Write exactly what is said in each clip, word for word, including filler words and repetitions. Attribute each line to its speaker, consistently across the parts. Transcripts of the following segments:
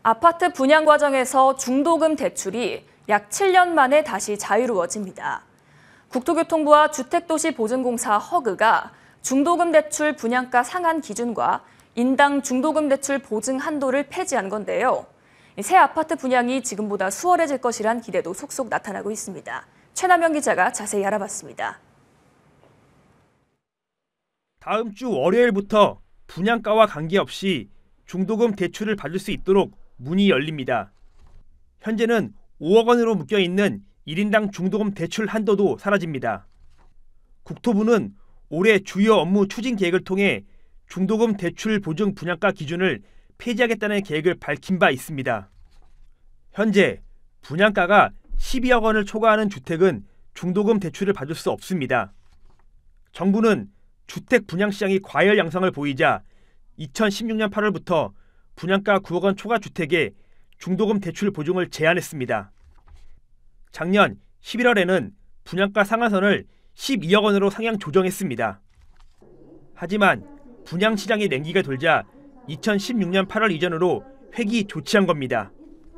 Speaker 1: 아파트 분양 과정에서 중도금 대출이 약 칠 년 만에 다시 자유로워집니다. 국토교통부와 주택도시보증공사 허그가 중도금 대출 분양가 상한 기준과 인당 중도금 대출 보증 한도를 폐지한 건데요. 새 아파트 분양이 지금보다 수월해질 것이란 기대도 속속 나타나고 있습니다. 최남영 기자가 자세히 알아봤습니다.
Speaker 2: 다음 주 월요일부터 분양가와 관계없이 중도금 대출을 받을 수 있도록 문이 열립니다. 현재는 오억 원으로 묶여있는 일 인당 중도금 대출 한도도 사라집니다. 국토부는 올해 주요 업무 추진 계획을 통해 중도금 대출 보증 분양가 기준을 폐지하겠다는 계획을 밝힌 바 있습니다. 현재 분양가가 십이억 원을 초과하는 주택은 중도금 대출을 받을 수 없습니다. 정부는 주택 분양 시장이 과열 양상을 보이자 이천십육 년 팔월부터 분양가 구억 원 초과 주택에 중도금 대출 보증을 제한했습니다. 작년 십일월에는 분양가 상한선을 십이억 원으로 상향 조정했습니다. 하지만 분양 시장의 냉기가 돌자 이천십육 년 팔월 이전으로 회기 조치한 겁니다.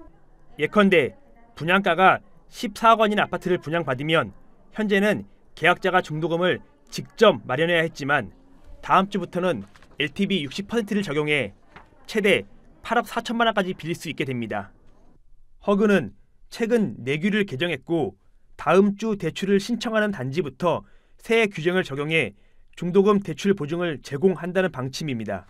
Speaker 2: 예컨대 분양가가 십사억 원인 아파트를 분양받으면 현재는 계약자가 중도금을 직접 마련해야 했지만 다음 주부터는 엘티브이 육십 퍼센트를 적용해 최대 팔억 사천만 원까지 빌릴 수 있게 됩니다. 허그는 최근 내규를 개정했고 다음 주 대출을 신청하는 단지부터 새 규정을 적용해 중도금 대출 보증을 제공한다는 방침입니다.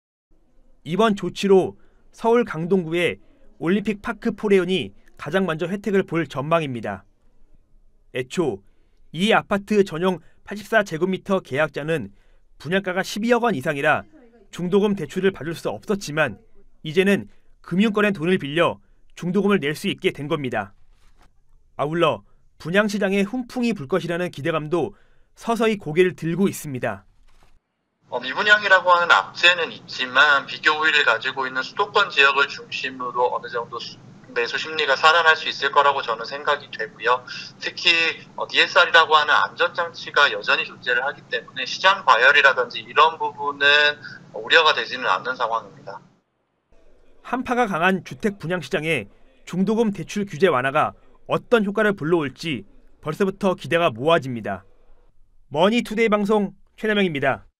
Speaker 2: 이번 조치로 서울 강동구의 올림픽 파크 포레온이 가장 먼저 혜택을 볼 전망입니다. 애초 이 아파트 전용 팔십사 제곱미터 계약자는 분양가가 십이억 원 이상이라 중도금 대출을 받을 수 없었지만 이제는 금융권의 돈을 빌려 중도금을 낼 수 있게 된 겁니다. 아울러 분양시장에 훈풍이 불 것이라는 기대감도 서서히 고개를 들고 있습니다.
Speaker 3: 어, 미분양이라고 하는 악재는 있지만 비교 우위를 가지고 있는 수도권 지역을 중심으로 어느 정도 수, 매수 심리가 살아날 수 있을 거라고 저는 생각이 되고요. 특히 어, 디에스알이라고 하는 안전장치가 여전히 존재를 하기 때문에 시장 과열이라든지 이런 부분은 우려가 되지는 않는 상황입니다.
Speaker 2: 한파가 강한 주택 분양 시장에 중도금 대출 규제 완화가 어떤 효과를 불러올지 벌써부터 기대가 모아집니다. 머니투데이 방송 최남영입니다.